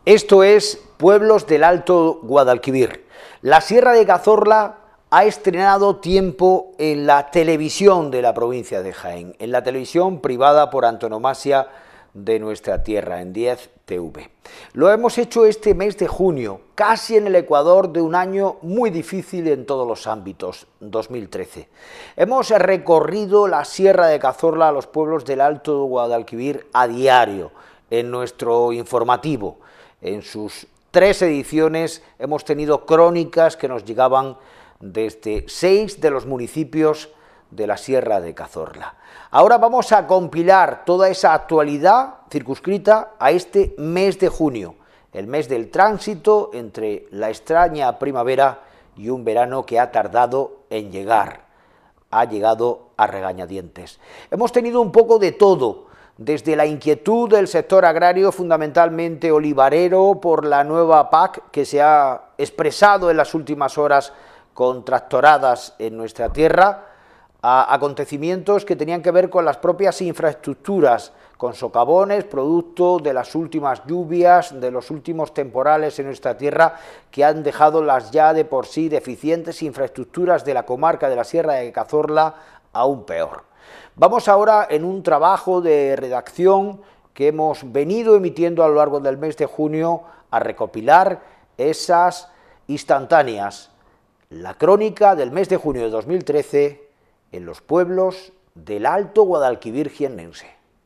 Esto es Pueblos del Alto Guadalquivir. La Sierra de Cazorla ha estrenado tiempo en la televisión de la provincia de Jaén, en la televisión privada por antonomasia de nuestra tierra, en 10 TV. Lo hemos hecho este mes de junio, casi en el ecuador de un año muy difícil en todos los ámbitos, 2013. Hemos recorrido la Sierra de Cazorla a los pueblos del Alto Guadalquivir a diario, en nuestro informativo. En sus 3 ediciones hemos tenido crónicas que nos llegaban desde 6 de los municipios de la Sierra de Cazorla. Ahora vamos a compilar toda esa actualidad circunscrita a este mes de junio, el mes del tránsito entre la extraña primavera y un verano que ha tardado en llegar. Ha llegado a regañadientes. Hemos tenido un poco de todo, desde la inquietud del sector agrario, fundamentalmente olivarero, por la nueva PAC que se ha expresado en las últimas horas con tractoradas en nuestra tierra, a acontecimientos que tenían que ver con las propias infraestructuras, con socavones, producto de las últimas lluvias, de los últimos temporales en nuestra tierra, que han dejado las ya de por sí deficientes infraestructuras de la comarca de la Sierra de Cazorla aún peor. Vamos ahora en un trabajo de redacción que hemos venido emitiendo a lo largo del mes de junio a recopilar esas instantáneas, la crónica del mes de junio de 2013 en los pueblos del Alto Guadalquivir jiennense.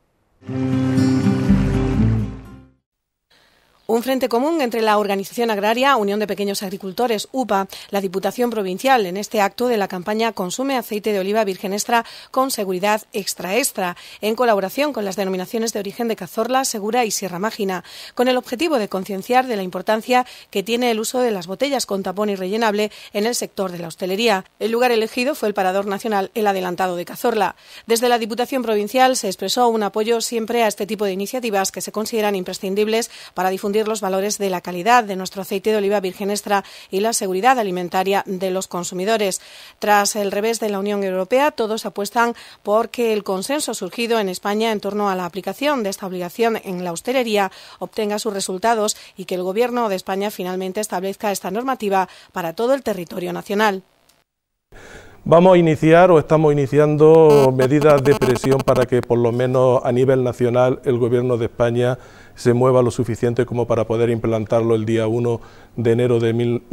Un frente común entre la Organización Agraria, Unión de Pequeños Agricultores, UPA, la Diputación Provincial, en este acto de la campaña Consume aceite de oliva virgen extra con seguridad extra extra, en colaboración con las denominaciones de origen de Cazorla, Segura y Sierra Mágina, con el objetivo de concienciar de la importancia que tiene el uso de las botellas con tapón irrellenable en el sector de la hostelería. El lugar elegido fue el Parador Nacional El Adelantado de Cazorla. Desde la Diputación Provincial se expresó un apoyo siempre a este tipo de iniciativas que se consideran imprescindibles para difundir los valores de la calidad de nuestro aceite de oliva virgen extra y la seguridad alimentaria de los consumidores. Tras el revés de la Unión Europea, todos apuestan por que el consenso surgido en España en torno a la aplicación de esta obligación en la hostelería obtenga sus resultados y que el Gobierno de España finalmente establezca esta normativa para todo el territorio nacional. Vamos a iniciar o estamos iniciando medidas de presión para que por lo menos a nivel nacional el Gobierno de España se mueva lo suficiente como para poder implantarlo el día 1 de enero de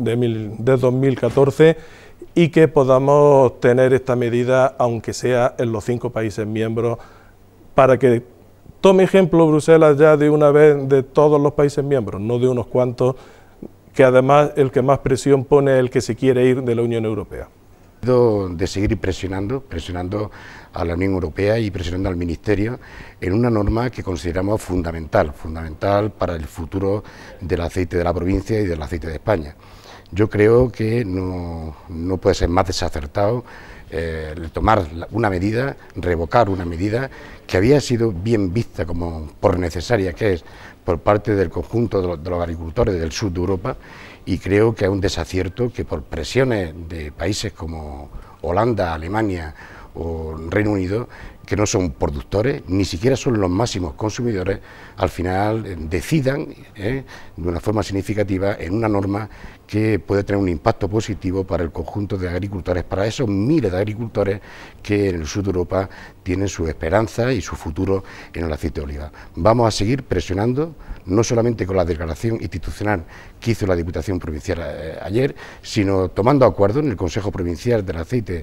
2014 y que podamos tener esta medida, aunque sea en los 5 países miembros, para que tome ejemplo Bruselas ya de una vez de todos los países miembros, no de unos cuantos, que además el que más presión pone es el que se quiere ir de la Unión Europea. De seguir presionando a la Unión Europea y presionando al Ministerio en una norma que consideramos fundamental para el futuro del aceite de la provincia y del aceite de España. Yo creo que no puede ser más desacertado tomar una medida, revocar una medida que había sido bien vista como por necesaria que es por parte del conjunto de los agricultores del sur de Europa, y creo que es un desacierto que por presiones de países como Holanda, Alemania o Reino Unido, que no son productores, ni siquiera son los máximos consumidores, al final decidan de una forma significativa en una norma que puede tener un impacto positivo para el conjunto de agricultores, para esos miles de agricultores que en el sur de Europa tienen su esperanza y su futuro en el aceite de oliva. Vamos a seguir presionando, no solamente con la declaración institucional que hizo la Diputación Provincial ayer, sino tomando acuerdo en el Consejo Provincial del Aceite.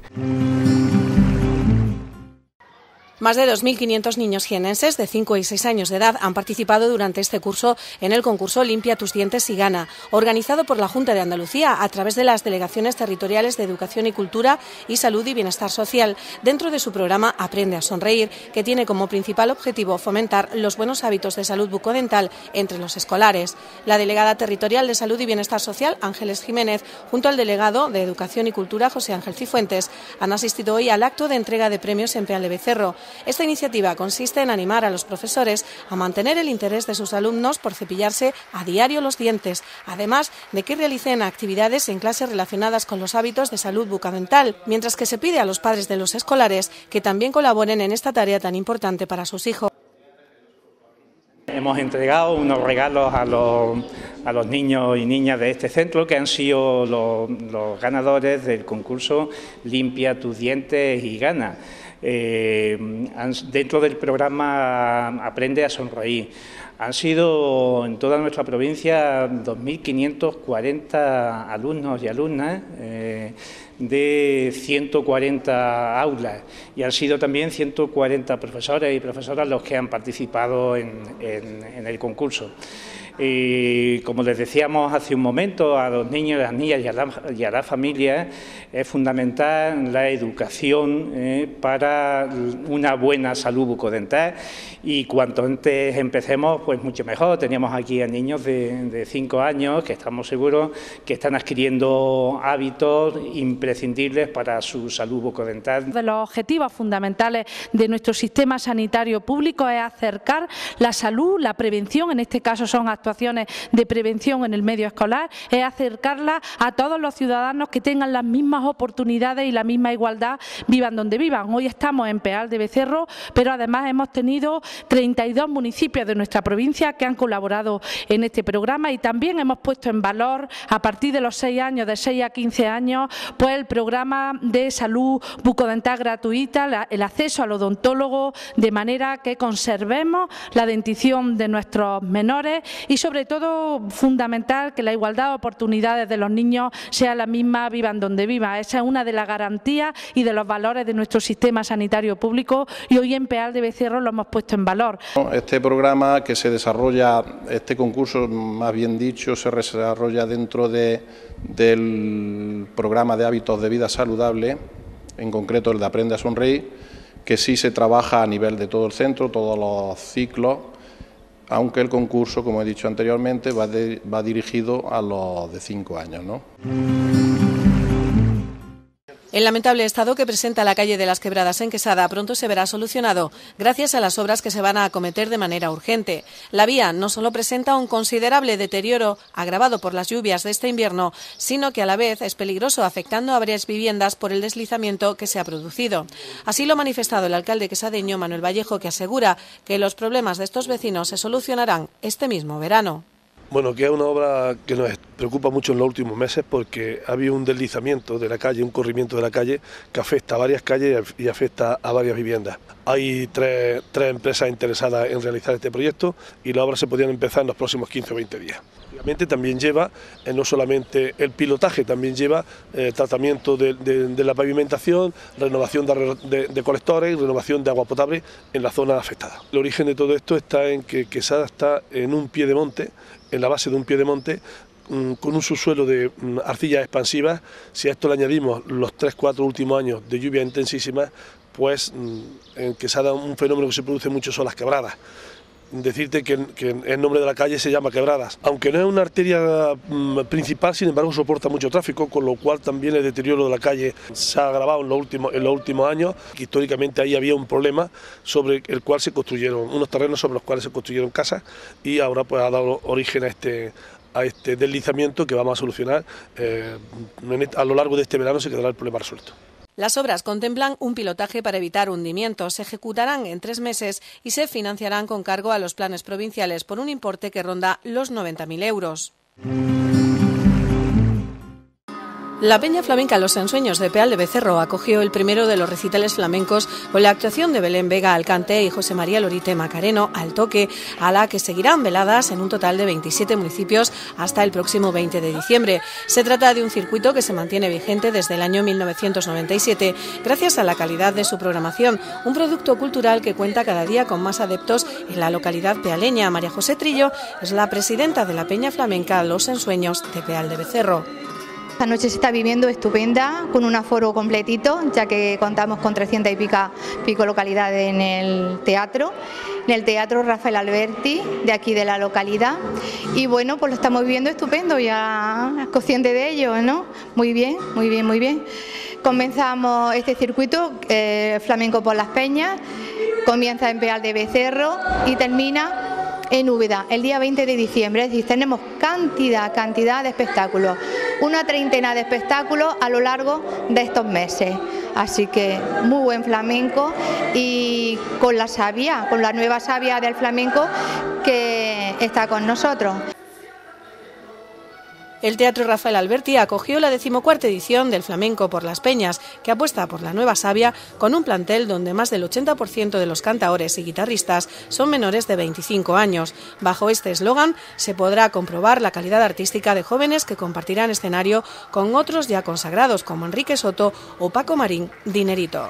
Más de 2.500 niños jiennenses de 5 y 6 años de edad han participado durante este curso en el concurso Limpia tus dientes y gana, organizado por la Junta de Andalucía a través de las Delegaciones Territoriales de Educación y Cultura y Salud y Bienestar Social, dentro de su programa Aprende a Sonreír, que tiene como principal objetivo fomentar los buenos hábitos de salud bucodental entre los escolares. La delegada territorial de Salud y Bienestar Social, Ángeles Jiménez, junto al delegado de Educación y Cultura, José Ángel Cifuentes, han asistido hoy al acto de entrega de premios en Peal de Becerro. Esta iniciativa consiste en animar a los profesores a mantener el interés de sus alumnos por cepillarse a diario los dientes, además de que realicen actividades en clase relacionadas con los hábitos de salud bucodental, mientras que se pide a los padres de los escolares que también colaboren en esta tarea tan importante para sus hijos. hemos entregado unos regalos a los niños y niñas de este centro, que han sido los ganadores del concurso Limpia tus dientes y gana, dentro del programa Aprende a sonreír. Han sido en toda nuestra provincia 2.540 alumnos y alumnas de 140 aulas, y han sido también 140 profesores y profesoras los que han participado en el concurso. Y como les decíamos hace un momento, a los niños, a las niñas y a las familias es fundamental la educación para una buena salud bucodental, y cuanto antes empecemos, pues mucho mejor. Teníamos aquí a niños de 5 años que estamos seguros que están adquiriendo hábitos imprescindibles para su salud bucodental. De los objetivos fundamentales de nuestro sistema sanitario público es acercar la salud, la prevención, en este caso son actuaciones de prevención en el medio escolar, es acercarla a todos los ciudadanos que tengan las mismas oportunidades y la misma igualdad, vivan donde vivan. Hoy estamos en Peal de Becerro, pero además hemos tenido 32 municipios de nuestra provincia que han colaborado en este programa, y también hemos puesto en valor, a partir de los 6 años, de 6 a 15 años, pues el programa de salud bucodental gratuita, el acceso al odontólogo, de manera que conservemos la dentición de nuestros menores, y sobre todo fundamental que la igualdad de oportunidades de los niños sea la misma, vivan donde vivan. Esa es una de las garantías y de los valores de nuestro sistema sanitario público, y hoy en Peal de Becerro lo hemos puesto en valor. Este programa que se desarrolla, este concurso más bien dicho, se desarrolla dentro del programa de hábitos de vida saludable, en concreto el de Aprende a sonreír, que sí se trabaja a nivel de todo el centro, todos los ciclos, aunque el concurso, como he dicho anteriormente, va dirigido a los de 5 años, ¿no? El lamentable estado que presenta la calle de las Quebradas en Quesada pronto se verá solucionado gracias a las obras que se van a acometer de manera urgente. La vía no solo presenta un considerable deterioro agravado por las lluvias de este invierno, sino que a la vez es peligroso, afectando a varias viviendas por el deslizamiento que se ha producido. Así lo ha manifestado el alcalde quesadeño Manuel Vallejo, que asegura que los problemas de estos vecinos se solucionarán este mismo verano. Bueno, que es una obra que nos preocupa mucho en los últimos meses, porque ha habido un deslizamiento de la calle, un corrimiento de la calle que afecta a varias calles y afecta a varias viviendas. Hay tres empresas interesadas en realizar este proyecto, y las obras se podrían empezar en los próximos 15 o 20 días. Obviamente también lleva, no solamente el pilotaje, también lleva tratamiento de la pavimentación, renovación de colectores y renovación de agua potable en la zona afectada. El origen de todo esto está en que Quesada está en un pie de monte, en la base de un pie de monte, con un subsuelo de arcillas expansivas. Si a esto le añadimos los 3-4 últimos años de lluvia intensísimas, pues en Quesada un fenómeno que se produce mucho son las quebradas. Decirte que el nombre de la calle se llama Quebradas. Aunque no es una arteria principal, sin embargo soporta mucho tráfico, con lo cual también el deterioro de la calle se ha agravado en los últimos años. Históricamente ahí había un problema sobre el cual se construyeron, unos terrenos sobre los cuales se construyeron casas, y ahora pues ha dado origen a este deslizamiento que vamos a solucionar. A lo largo de este verano se quedará el problema resuelto. Las obras contemplan un pilotaje para evitar hundimientos, se ejecutarán en 3 meses y se financiarán con cargo a los planes provinciales por un importe que ronda los 90.000 euros. La Peña Flamenca Los Ensueños de Peal de Becerro acogió el primero de los recitales flamencos con la actuación de Belén Vega al cante y José María Lorite Macareno al toque, a la que seguirán veladas en un total de 27 municipios hasta el próximo 20 de diciembre. Se trata de un circuito que se mantiene vigente desde el año 1997 gracias a la calidad de su programación, un producto cultural que cuenta cada día con más adeptos en la localidad pealeña. María José Trillo es la presidenta de la Peña Flamenca Los Ensueños de Peal de Becerro. Esta noche se está viviendo estupenda, con un aforo completito, ya que contamos con 300 y pico localidades en el teatro Rafael Alberti, de aquí de la localidad, y bueno, pues lo estamos viviendo estupendo, ya es consciente de ello, ¿no? Muy bien, muy bien, muy bien. Comenzamos este circuito flamenco por las Peñas, comienza en Peal de Becerro y termina en Úbeda el día 20 de diciembre, es decir, tenemos cantidad de espectáculos, una treintena de espectáculos a lo largo de estos meses, así que muy buen flamenco, y con la nueva savia del flamenco que está con nosotros. El Teatro Rafael Alberti acogió la 14ª edición del Flamenco por las Peñas, que apuesta por la nueva savia con un plantel donde más del 80% de los cantaores y guitarristas son menores de 25 años. Bajo este eslogan se podrá comprobar la calidad artística de jóvenes que compartirán escenario con otros ya consagrados como Enrique Soto o Paco Marín Dinerito.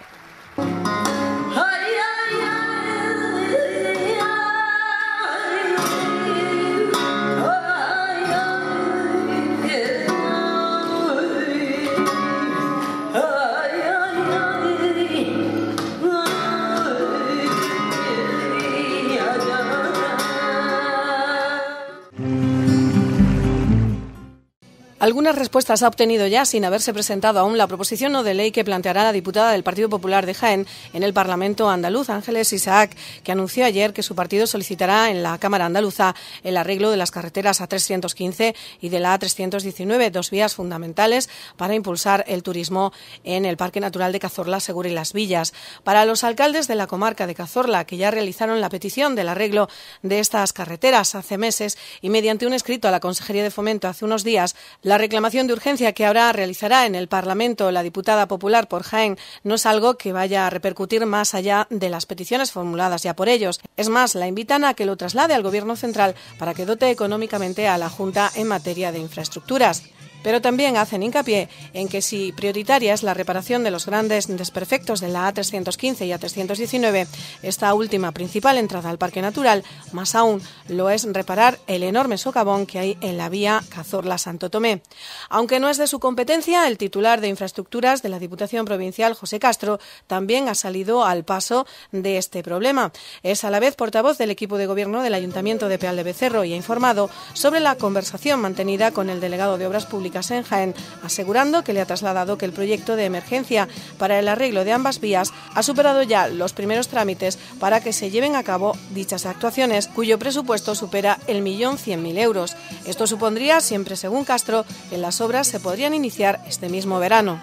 Algunas respuestas ha obtenido ya, sin haberse presentado aún, la proposición no de ley que planteará la diputada del Partido Popular de Jaén en el Parlamento andaluz, Ángeles Isaac, que anunció ayer que su partido solicitará en la Cámara andaluza el arreglo de las carreteras A315 y de la A319, dos vías fundamentales para impulsar el turismo en el Parque Natural de Cazorla, Segura y Las Villas. Para los alcaldes de la comarca de Cazorla, que ya realizaron la petición del arreglo de estas carreteras hace meses y mediante un escrito a la Consejería de Fomento hace unos días, la reclamación de urgencia que ahora realizará en el Parlamento la diputada popular por Jaén no es algo que vaya a repercutir más allá de las peticiones formuladas ya por ellos. Es más, la invitan a que lo traslade al Gobierno central para que dote económicamente a la Junta en materia de infraestructuras. Pero también hacen hincapié en que si prioritaria es la reparación de los grandes desperfectos de la A315 y A319, esta última principal entrada al Parque Natural, más aún lo es reparar el enorme socavón que hay en la vía Cazorla-Santo Tomé. Aunque no es de su competencia, el titular de Infraestructuras de la Diputación Provincial, José Castro, también ha salido al paso de este problema. Es a la vez portavoz del equipo de gobierno del Ayuntamiento de Peal de Becerro y ha informado sobre la conversación mantenida con el delegado de Obras Públicas en Jaén, asegurando que le ha trasladado que el proyecto de emergencia para el arreglo de ambas vías ha superado ya los primeros trámites para que se lleven a cabo dichas actuaciones, cuyo presupuesto supera el 1.100.000 euros. Esto supondría, siempre según Castro, que las obras se podrían iniciar este mismo verano.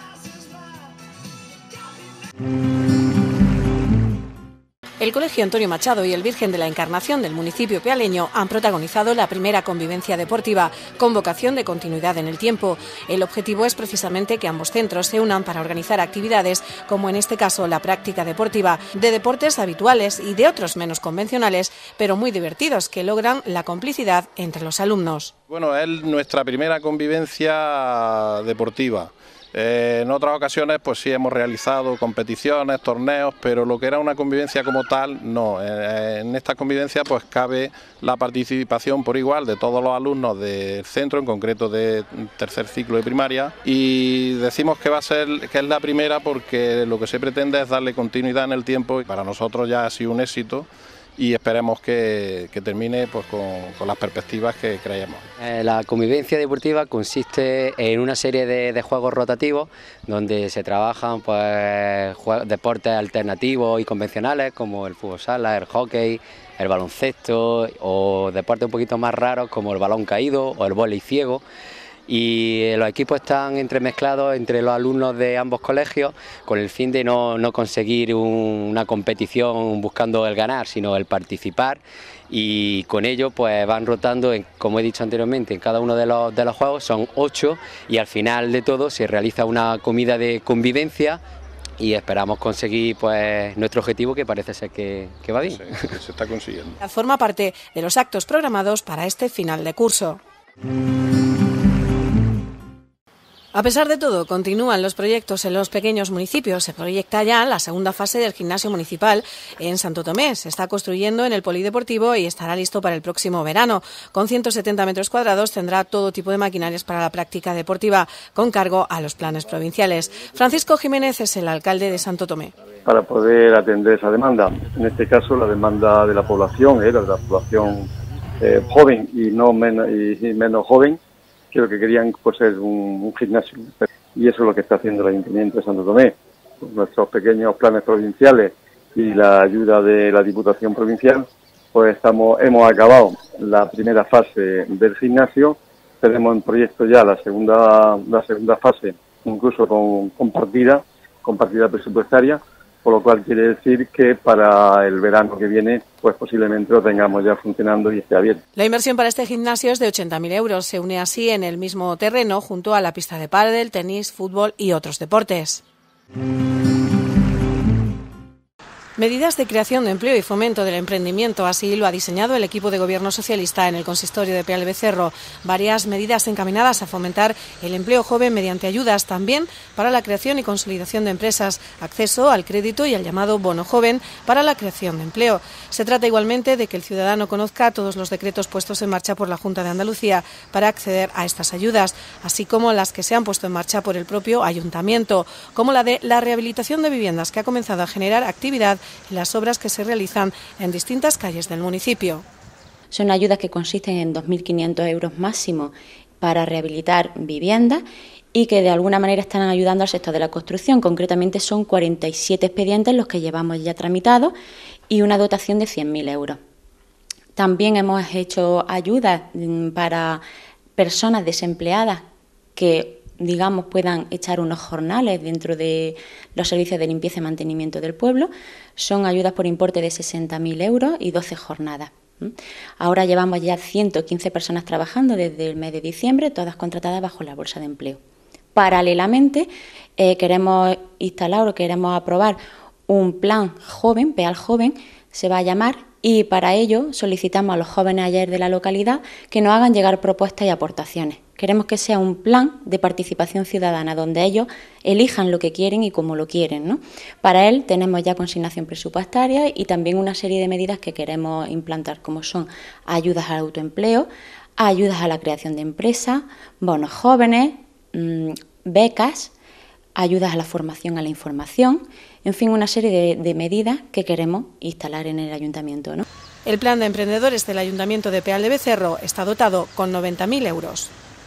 El Colegio Antonio Machado y el Virgen de la Encarnación del municipio pealeño han protagonizado la primera convivencia deportiva, con vocación de continuidad en el tiempo. El objetivo es precisamente que ambos centros se unan para organizar actividades, como en este caso la práctica deportiva, de deportes habituales y de otros menos convencionales, pero muy divertidos, que logran la complicidad entre los alumnos. Bueno, es nuestra primera convivencia deportiva. En otras ocasiones pues sí hemos realizado competiciones, torneos, pero lo que era una convivencia como tal, no. En esta convivencia pues cabe la participación por igual de todos los alumnos del centro, en concreto de tercer ciclo de primaria, y decimos que es la primera porque lo que se pretende es darle continuidad en el tiempo y para nosotros ya ha sido un éxito. Y esperemos que termine pues, con las perspectivas que creemos. La convivencia deportiva consiste en una serie de juegos rotativos donde se trabajan pues, deportes alternativos y convencionales como el fútbol sala, el hockey, el baloncesto o deportes un poquito más raros como el balón caído o el vóley ciego. Y los equipos están entremezclados entre los alumnos de ambos colegios con el fin de no conseguir una competición buscando el ganar, sino el participar, y con ello pues van rotando, como he dicho anteriormente, en cada uno de los juegos, son 8, y al final de todo se realiza una comida de convivencia y esperamos conseguir pues nuestro objetivo, que parece ser que va bien. Sí, se está consiguiendo. Forma parte de los actos programados para este final de curso. A pesar de todo, continúan los proyectos en los pequeños municipios. Se proyecta ya la segunda fase del gimnasio municipal en Santo Tomé. Se está construyendo en el polideportivo y estará listo para el próximo verano. Con 170 metros cuadrados tendrá todo tipo de maquinarias para la práctica deportiva, con cargo a los planes provinciales. Francisco Jiménez es el alcalde de Santo Tomé. Para poder atender esa demanda, en este caso la demanda de la población, de la población joven y menos joven, que lo que querían pues es un gimnasio, y eso es lo que está haciendo el Ayuntamiento de Santo Tomé. Con nuestros pequeños planes provinciales y la ayuda de la Diputación Provincial, pues hemos acabado la primera fase del gimnasio. Tenemos en proyecto ya la segunda fase, incluso con partida presupuestaria, por lo cual quiere decir que para el verano que viene, pues posiblemente lo tengamos ya funcionando y esté abierto. La inversión para este gimnasio es de 80.000 euros. Se une así en el mismo terreno junto a la pista de pádel, tenis, fútbol y otros deportes. Medidas de creación de empleo y fomento del emprendimiento, así lo ha diseñado el equipo de gobierno socialista en el consistorio de Peal de Becerro. Varias medidas encaminadas a fomentar el empleo joven mediante ayudas, también para la creación y consolidación de empresas, acceso al crédito y al llamado bono joven para la creación de empleo. Se trata igualmente de que el ciudadano conozca todos los decretos puestos en marcha por la Junta de Andalucía para acceder a estas ayudas, así como las que se han puesto en marcha por el propio ayuntamiento, como la de la rehabilitación de viviendas, que ha comenzado a generar actividad en las obras que se realizan en distintas calles del municipio. Son ayudas que consisten en 2.500 euros máximo para rehabilitar viviendas y que de alguna manera están ayudando al sector de la construcción. Concretamente son 47 expedientes los que llevamos ya tramitados y una dotación de 100.000 euros. También hemos hecho ayudas para personas desempleadas que puedan echar unos jornales dentro de los servicios de limpieza y mantenimiento del pueblo. Son ayudas por importe de 60.000 euros y 12 jornadas. Ahora llevamos ya 115 personas trabajando desde el mes de diciembre, todas contratadas bajo la bolsa de empleo. Paralelamente, queremos instalar o queremos aprobar un plan joven, Peal Joven, se va a llamar, y para ello solicitamos a los jóvenes ayer de la localidad que nos hagan llegar propuestas y aportaciones. Queremos que sea un plan de participación ciudadana donde ellos elijan lo que quieren y cómo lo quieren, ¿no? Para él tenemos ya consignación presupuestaria y también una serie de medidas que queremos implantar, como son ayudas al autoempleo, ayudas a la creación de empresas, bonos jóvenes, becas, ayudas a la formación, a la información, en fin, una serie de medidas que queremos instalar en el ayuntamiento, ¿no? El plan de emprendedores del Ayuntamiento de Peal de Becerro está dotado con 90.000 euros.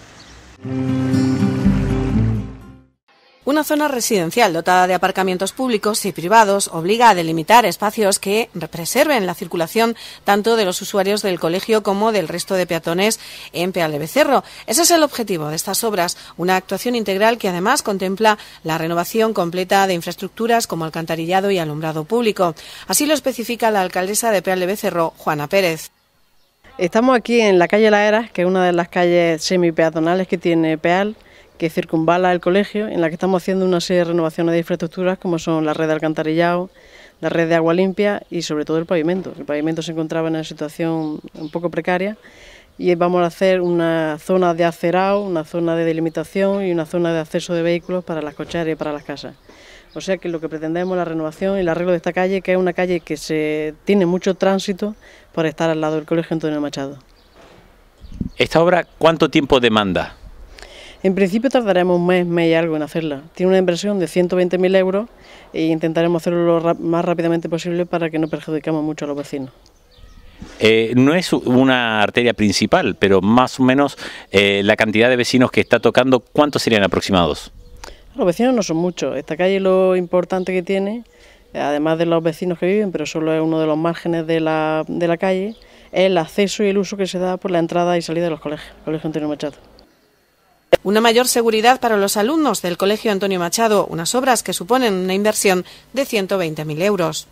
Una zona residencial dotada de aparcamientos públicos y privados obliga a delimitar espacios que preserven la circulación tanto de los usuarios del colegio como del resto de peatones en Peal de Becerro. Ese es el objetivo de estas obras, una actuación integral que además contempla la renovación completa de infraestructuras como alcantarillado y alumbrado público. Así lo especifica la alcaldesa de Peal de Becerro, Juana Pérez. Estamos aquí en la calle La Eras, que es una de las calles semipeatonales que tiene Peal, que circunvala el colegio, en la que estamos haciendo una serie de renovaciones de infraestructuras como son la red de alcantarillado, la red de agua limpia y sobre todo el pavimento. El pavimento se encontraba en una situación un poco precaria y vamos a hacer una zona de acerado, una zona de delimitación y una zona de acceso de vehículos para las cocheras y para las casas. O sea que lo que pretendemos es la renovación y el arreglo de esta calle, que es una calle que tiene mucho tránsito por estar al lado del Colegio Antonio Machado. ¿Esta obra cuánto tiempo demanda? En principio tardaremos un mes y algo en hacerla. Tiene una inversión de 120.000 euros e intentaremos hacerlo lo más rápidamente posible para que no perjudicamos mucho a los vecinos. No es una arteria principal, pero más o menos la cantidad de vecinos que está tocando, ¿cuántos serían aproximados? Los vecinos no son muchos. Esta calle lo importante que tiene, además de los vecinos que viven, pero solo es uno de los márgenes de la calle, es el acceso y el uso que se da por la entrada y salida de los colegios, Colegio Antonio Machado. Una mayor seguridad para los alumnos del Colegio Antonio Machado, unas obras que suponen una inversión de 120.000 euros.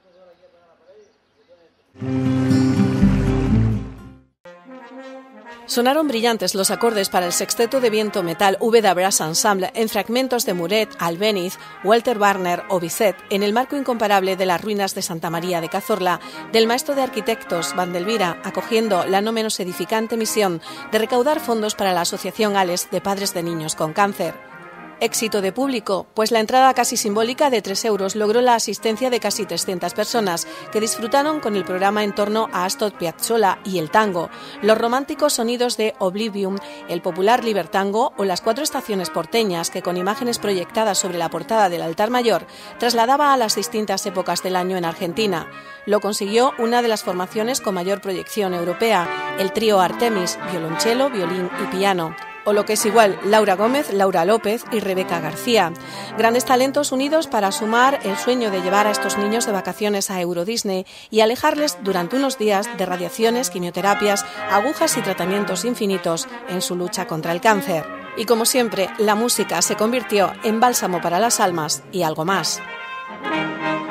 Sonaron brillantes los acordes para el sexteto de viento metal Úbeda Brass Ensemble en fragmentos de Muret, Albéniz, Walter Warner o Bizet en el marco incomparable de las ruinas de Santa María de Cazorla, del maestro de arquitectos Vandelvira, acogiendo la no menos edificante misión de recaudar fondos para la Asociación ALES de Padres de Niños con Cáncer. Éxito de público, pues la entrada casi simbólica de 3 euros logró la asistencia de casi 300 personas que disfrutaron con el programa en torno a Astor Piazzolla y el tango, los románticos sonidos de Oblivium, el popular libertango o las 4 estaciones porteñas que con imágenes proyectadas sobre la portada del altar mayor trasladaba a las distintas épocas del año en Argentina. Lo consiguió una de las formaciones con mayor proyección europea, el trío Artemis, violonchelo, violín y piano. O lo que es igual, Laura Gómez, Laura López y Rebeca García. Grandes talentos unidos para sumar el sueño de llevar a estos niños de vacaciones a Euro Disney y alejarles durante unos días de radiaciones, quimioterapias, agujas y tratamientos infinitos en su lucha contra el cáncer. Y como siempre, la música se convirtió en bálsamo para las almas y algo más.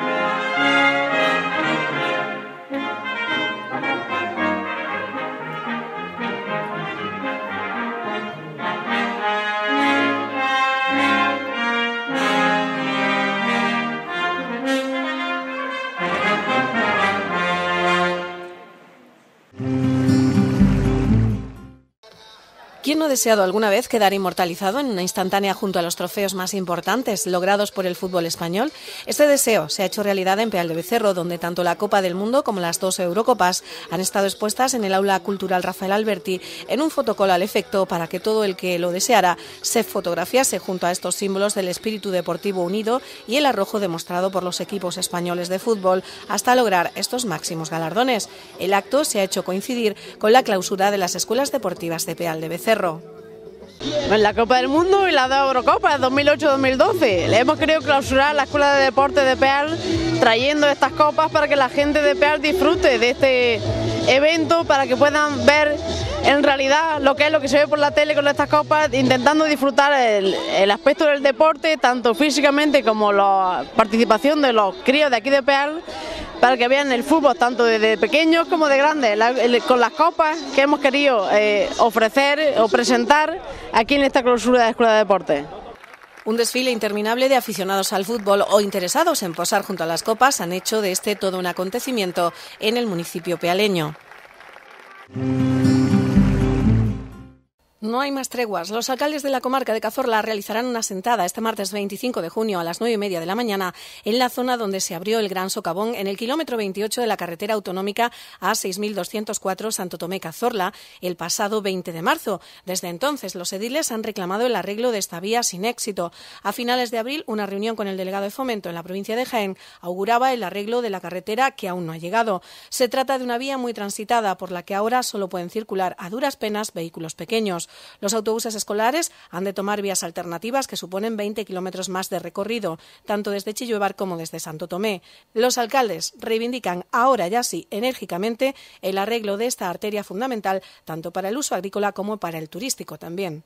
¿Quién no ha deseado alguna vez quedar inmortalizado en una instantánea junto a los trofeos más importantes logrados por el fútbol español? Este deseo se ha hecho realidad en Peal de Becerro, donde tanto la Copa del Mundo como las 2 Eurocopas han estado expuestas en el Aula Cultural Rafael Alberti en un fotocall al efecto para que todo el que lo deseara se fotografiase junto a estos símbolos del espíritu deportivo unido y el arrojo demostrado por los equipos españoles de fútbol hasta lograr estos máximos galardones. El acto se ha hecho coincidir con la clausura de las escuelas deportivas de Peal de Becerro. En la Copa del Mundo y la 2 Eurocopas 2008-2012 le hemos querido clausurar la Escuela de Deportes de Peal trayendo estas copas para que la gente de Peal disfrute de este evento, para que puedan ver en realidad lo que es lo que se ve por la tele con estas copas, intentando disfrutar el aspecto del deporte, tanto físicamente como la participación de los críos de aquí de Peal, para que vean el fútbol tanto de pequeños como de grandes, con las copas que hemos querido ofrecer o presentar aquí en esta clausura de la Escuela de Deportes. Un desfile interminable de aficionados al fútbol o interesados en posar junto a las copas han hecho de este todo un acontecimiento en el municipio pealeño. No hay más treguas. Los alcaldes de la comarca de Cazorla realizarán una sentada este martes 25 de junio a las 9:30 de la mañana en la zona donde se abrió el Gran Socavón en el kilómetro 28 de la carretera autonómica A6204 Santo Tomé-Cazorla el pasado 20 de marzo. Desde entonces, los ediles han reclamado el arreglo de esta vía sin éxito. A finales de abril, una reunión con el delegado de Fomento en la provincia de Jaén auguraba el arreglo de la carretera que aún no ha llegado. Se trata de una vía muy transitada por la que ahora solo pueden circular a duras penas vehículos pequeños. Los autobuses escolares han de tomar vías alternativas que suponen 20 kilómetros más de recorrido, tanto desde Chilluevar como desde Santo Tomé. Los alcaldes reivindican ahora ya sí enérgicamente el arreglo de esta arteria fundamental tanto para el uso agrícola como para el turístico también.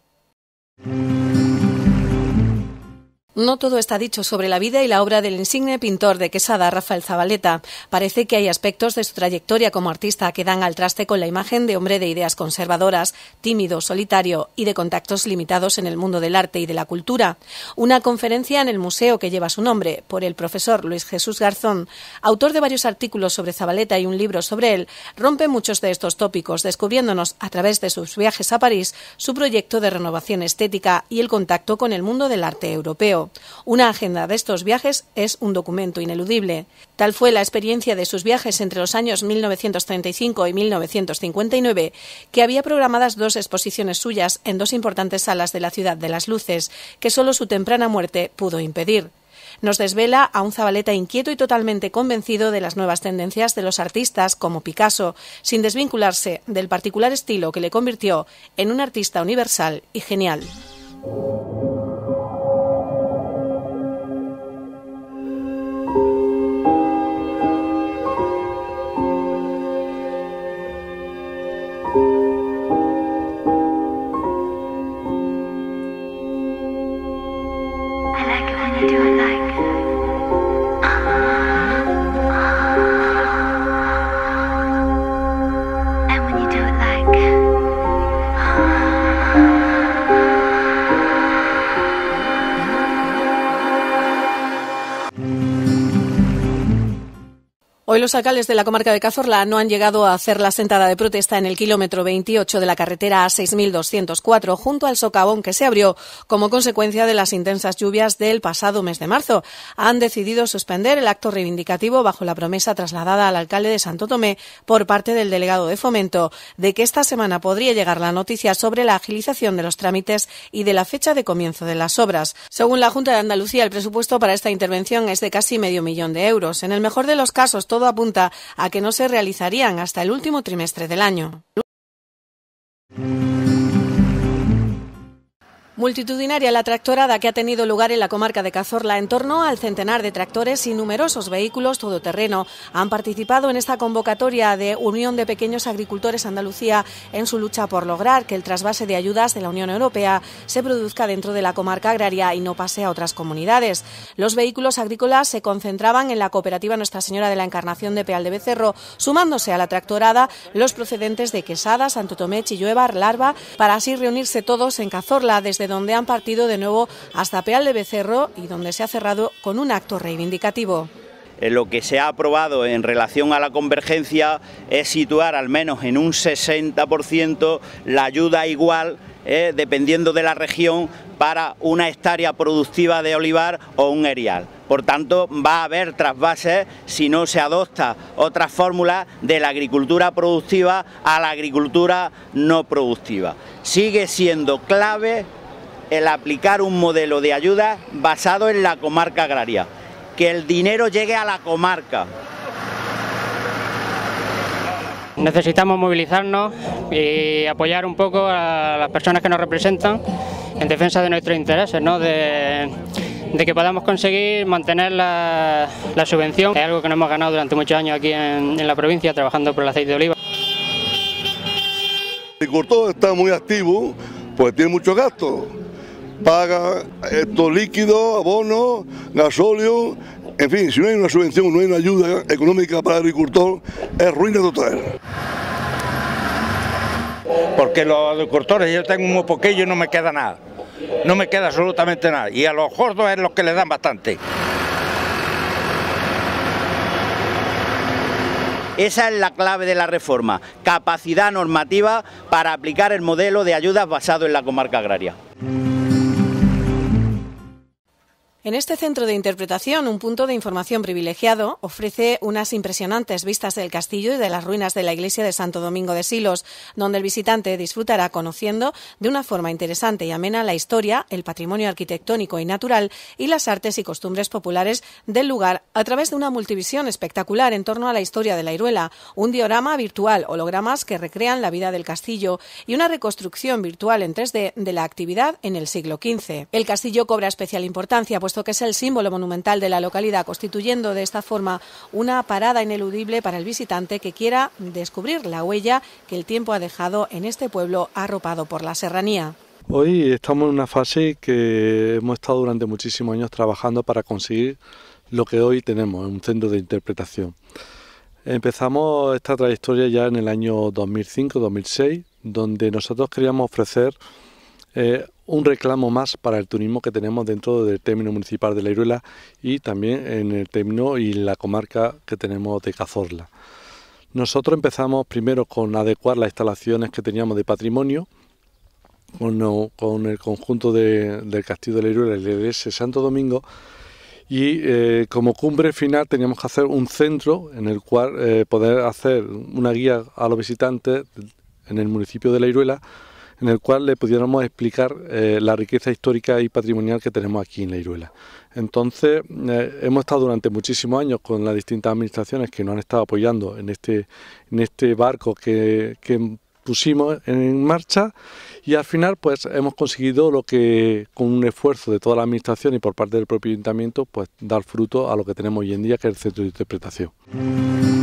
No todo está dicho sobre la vida y la obra del insigne pintor de Quesada, Rafael Zabaleta. Parece que hay aspectos de su trayectoria como artista que dan al traste con la imagen de hombre de ideas conservadoras, tímido, solitario y de contactos limitados en el mundo del arte y de la cultura. Una conferencia en el museo que lleva su nombre, por el profesor Luis Jesús Garzón, autor de varios artículos sobre Zabaleta y un libro sobre él, rompe muchos de estos tópicos, descubriéndonos a través de sus viajes a París su proyecto de renovación estética y el contacto con el mundo del arte europeo. Una agenda de estos viajes es un documento ineludible. Tal fue la experiencia de sus viajes entre los años 1935 y 1959, que había programadas 2 exposiciones suyas en 2 importantes salas de la Ciudad de las Luces, que solo su temprana muerte pudo impedir. Nos desvela a un Zabaleta inquieto y totalmente convencido de las nuevas tendencias de los artistas como Picasso, sin desvincularse del particular estilo que le convirtió en un artista universal y genial. Hoy los alcaldes de la comarca de Cazorla no han llegado a hacer la sentada de protesta en el kilómetro 28 de la carretera A6204 junto al socavón que se abrió como consecuencia de las intensas lluvias del pasado mes de marzo. Han decidido suspender el acto reivindicativo bajo la promesa trasladada al alcalde de Santo Tomé por parte del delegado de Fomento de que esta semana podría llegar la noticia sobre la agilización de los trámites y de la fecha de comienzo de las obras. Según la Junta de Andalucía, el presupuesto para esta intervención es de casi $500.000 de euros. En el mejor de los casos, todo apunta a que no se realizarían hasta el último trimestre del año. Multitudinaria la tractorada que ha tenido lugar en la comarca de Cazorla. En torno al centenar de tractores y numerosos vehículos todoterreno han participado en esta convocatoria de Unión de Pequeños Agricultores Andalucía en su lucha por lograr que el trasvase de ayudas de la Unión Europea se produzca dentro de la comarca agraria y no pase a otras comunidades. Los vehículos agrícolas se concentraban en la cooperativa Nuestra Señora de la Encarnación de Peal de Becerro, sumándose a la tractorada los procedentes de Quesada, Santo Tomé, Chilluevar, Larva, para así reunirse todos en Cazorla, desde donde han partido de nuevo hasta Peal de Becerro y donde se ha cerrado con un acto reivindicativo. Lo que se ha aprobado en relación a la convergencia es situar al menos en un 60% la ayuda igual dependiendo de la región, para una hectárea productiva de olivar o un erial. Por tanto, va a haber trasvases si no se adopta otra fórmula de la agricultura productiva a la agricultura no productiva. Sigue siendo clave el aplicar un modelo de ayuda basado en la comarca agraria, que el dinero llegue a la comarca. Necesitamos movilizarnos y apoyar un poco a las personas que nos representan en defensa de nuestros intereses, ¿no? de que podamos conseguir mantener la subvención, es algo que no hemos ganado durante muchos años aquí en la provincia, trabajando por el aceite de oliva. El agricultor está muy activo, pues tiene muchos gastos, paga estos líquidos, abonos, gasóleo, en fin, si no hay una subvención, no hay una ayuda económica para el agricultor, es ruina total. Porque los agricultores, yo tengo muy poquillo y no me queda nada. No me queda absolutamente nada, y a los gordos es los que les dan bastante. Esa es la clave de la reforma, capacidad normativa para aplicar el modelo de ayudas basado en la comarca agraria. En este centro de interpretación, un punto de información privilegiado ofrece unas impresionantes vistas del castillo y de las ruinas de la iglesia de Santo Domingo de Silos, donde el visitante disfrutará conociendo de una forma interesante y amena la historia, el patrimonio arquitectónico y natural y las artes y costumbres populares del lugar a través de una multivisión espectacular en torno a la historia de la Iruela, un diorama virtual, hologramas que recrean la vida del castillo y una reconstrucción virtual en 3D de la actividad en el siglo XV. El castillo cobra especial importancia, puesto que es el símbolo monumental de la localidad, constituyendo de esta forma una parada ineludible para el visitante que quiera descubrir la huella que el tiempo ha dejado en este pueblo arropado por la serranía. Hoy estamos en una fase que hemos estado durante muchísimos años trabajando para conseguir lo que hoy tenemos, un centro de interpretación. Empezamos esta trayectoria ya en el año 2005-2006, donde nosotros queríamos ofrecer un reclamo más para el turismo que tenemos dentro del término municipal de la Iruela y también en el término y la comarca que tenemos de Cazorla. Nosotros empezamos primero con adecuar las instalaciones que teníamos de patrimonio con el conjunto del Castillo de la Iruela y el iglesia Santo Domingo, y como cumbre final teníamos que hacer un centro en el cual poder hacer una guía a los visitantes en el municipio de la Iruela, en el cual le pudiéramos explicar la riqueza histórica y patrimonial que tenemos aquí en la Iruela. Entonces, hemos estado durante muchísimos años con las distintas administraciones que nos han estado apoyando en este barco que pusimos en marcha, y al final pues hemos conseguido lo que, con un esfuerzo de toda la administración y por parte del propio ayuntamiento, pues dar fruto a lo que tenemos hoy en día, que es el centro de interpretación.